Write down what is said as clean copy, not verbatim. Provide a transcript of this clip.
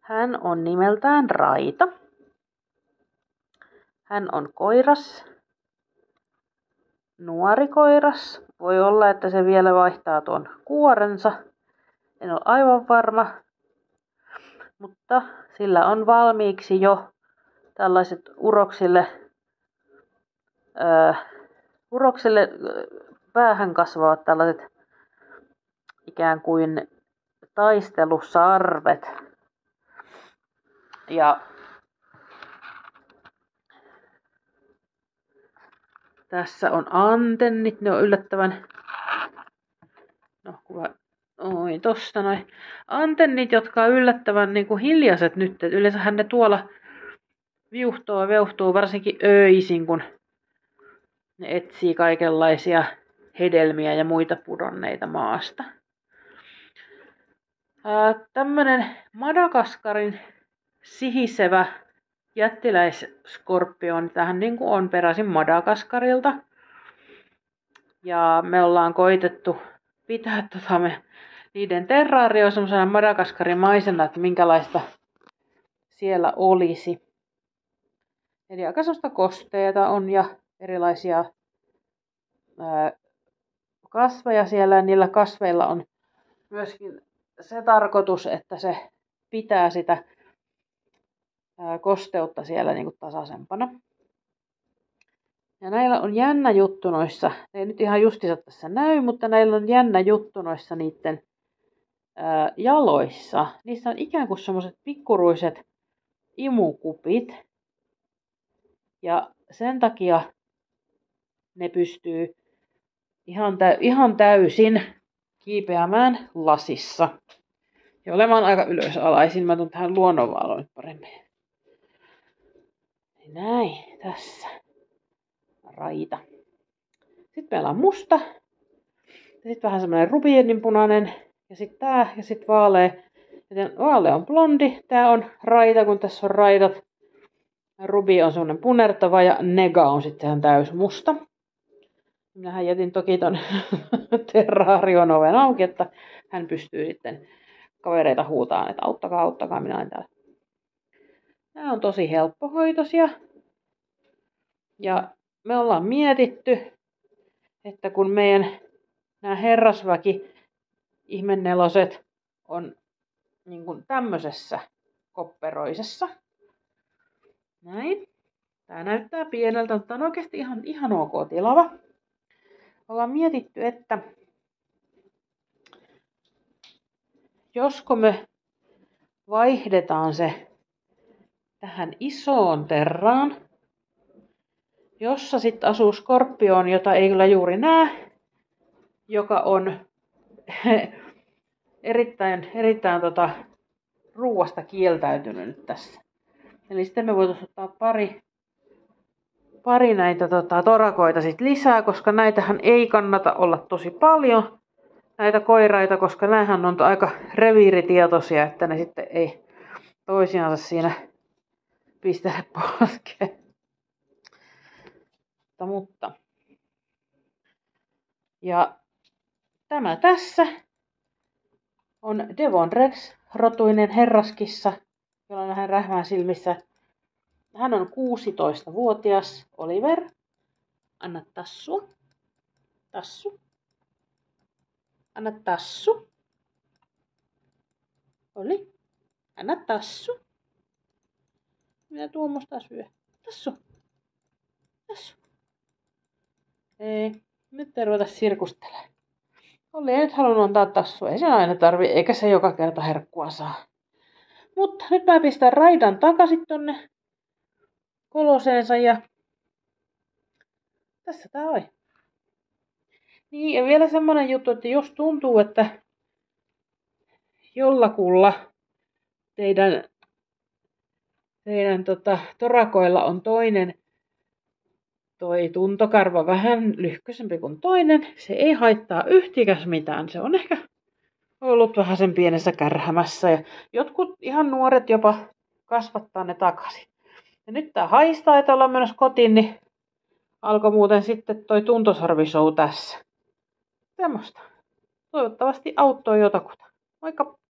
Hän on nimeltään Raita. Hän on koiras. Nuori koiras. Voi olla, että se vielä vaihtaa tuon kuorensa. En ole aivan varma. Mutta sillä on valmiiksi jo tällaiset uroksille päähän kasvavat tällaiset ikään kuin taistelusarvet. Ja tässä on antennit, ne on yllättävän, tosta noin. Antennit, jotka on yllättävän niin kuin hiljaiset nyt. Yleensähän ne tuolla viuhtoo ja veuhtuu varsinkin öisin, kun ne etsii kaikenlaisia hedelmiä ja muita pudonneita maasta. Tämmönen Madagaskarin sihisevä jättiläisskorpioni, tähän niin kuin on peräisin Madagaskarilta. Ja me ollaan koitettu pitää niiden terraario semmoisena Madagaskarimaisena, että minkälaista siellä olisi. Eli aika semmoista kosteeta on ja erilaisia kasveja siellä. Ja niillä kasveilla on myöskin se tarkoitus, että se pitää sitä kosteutta siellä niin kuin tasaisempana. Ja näillä on jännä juttu noissa, ei nyt ihan justiinsa tässä näy, mutta näillä on jännä juttu noissa niiden jaloissa. Niissä on ikään kuin semmoiset pikkuruiset imukupit. Ja sen takia ne pystyy ihan täysin kiipeämään lasissa. Ja olemaan aika ylösalaisin. Mä tuun tähän luonnonvaloon nyt paremmin. Näin, tässä. Raita. Sitten meillä on musta. Ja sitten vähän semmoinen rubiininpunainen. Ja sitten tää. Ja sitten vaalea. Joten vaalea on blondi. Tää on Raita, kun tässä on raidat. Rubi on semmoinen punertava ja Nega on sitten ihan täys musta. Minähän jätin toki ton terraarion oven auki, että hän pystyy sitten kavereita huutaan, että auttakaa, minä olen täällä. Nämä on tosi helppohoitoisia. Ja me ollaan mietitty, että kun meidän nämä herrasväki ihmenneloset on niin kuin tämmöisessä kopperoisessa. Näin. Tää näyttää pieneltä, mutta on oikeasti ihan ok tilava. Ollaan mietitty, että josko me vaihdetaan se tähän isoon terraan, jossa sitten asuu skorpioni, jota ei kyllä juuri näe, joka on erittäin ruuasta kieltäytynyt nyt tässä. Eli sitten me voitaisiin ottaa pari näitä torakoita sit lisää, koska näitähän ei kannata olla tosi paljon, näitä koiraita, koska nämähän on aika reviiritietoisia, että ne sitten ei toisiansa siinä pistele poskeen. Mutta. Ja tämä tässä on Devon Rex-rotuinen herraskissa, jolla nähdään rähmään silmissä. Hän on 16-vuotias Oliver. Anna tassua. Tassu. Anna tassu. Oli. Anna tassu. Minä tuommoista syö. Tassu. Tassu. Ei. Nyt ei ruveta sirkustelemaan. Olli ei nyt halunnut antaa tassua. Ei se aina tarvi, eikä se joka kerta herkkua saa. Mutta nyt mä pistän Raidan takaisin tonne koloseensa ja tässä tää on. Niin ja vielä semmonen juttu, että jos tuntuu, että jollakulla teidän torakoilla on toinen toi tuntokarva vähän lyhkäisempi kuin toinen, se ei haittaa yhtikäs mitään. Se on ehkä ollut vähän sen pienessä kärhämässä ja jotkut ihan nuoret jopa kasvattaa ne takaisin. Ja nyt tää haistaa, että ollaan menossa kotiin, niin alkoi muuten sitten toi tuntosarvishow tässä. Semmosta. Toivottavasti auttoi jotakuta. Moikka!